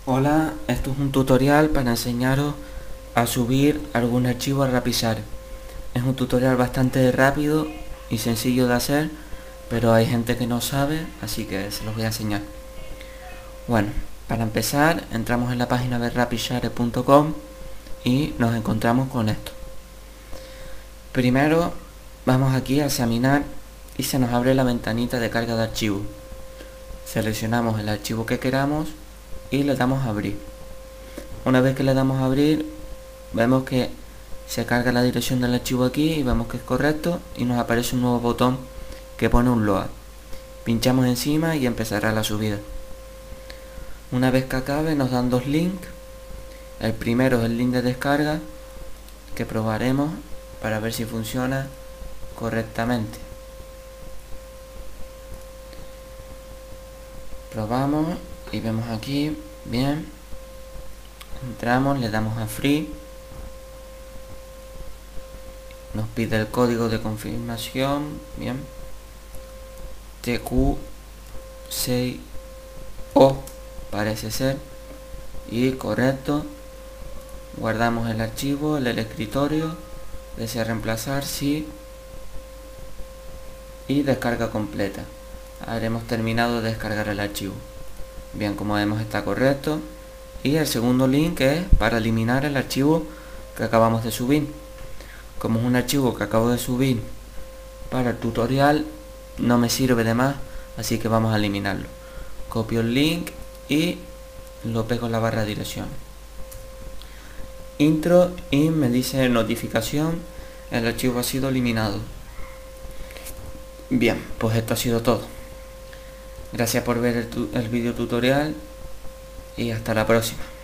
Hola, esto es un tutorial para enseñaros a subir algún archivo a RapidShare. Es un tutorial bastante rápido y sencillo de hacer, pero hay gente que no sabe, así que se los voy a enseñar. Bueno, para empezar entramos en la página de rapidshare.com y nos encontramos con esto. Primero vamos aquí a examinar y se nos abre la ventanita de carga de archivo. Seleccionamos el archivo que queramos y le damos a abrir. Una vez que le damos a abrir, vemos que se carga la dirección del archivo aquí y vemos que es correcto y nos aparece un nuevo botón que pone un load. Pinchamos encima y empezará la subida. Una vez que acabe nos dan dos links. El primero es el link de descarga que probaremos para ver si funciona correctamente. Probamos y vemos aquí, bien, entramos, le damos a Free, nos pide el código de confirmación, bien, TQ6O parece ser, y correcto. Guardamos el archivo en el escritorio, desea reemplazar, sí, y descarga completa. Habremos terminado de descargar el archivo. Bien, como vemos está correcto. Y el segundo link es para eliminar el archivo que acabamos de subir. Como es un archivo que acabo de subir para el tutorial, no me sirve de más, así que vamos a eliminarlo. Copio el link y lo pego en la barra de direcciones. Intro y me dice notificación, el archivo ha sido eliminado. Bien, pues esto ha sido todo. Gracias por ver el video tutorial y hasta la próxima.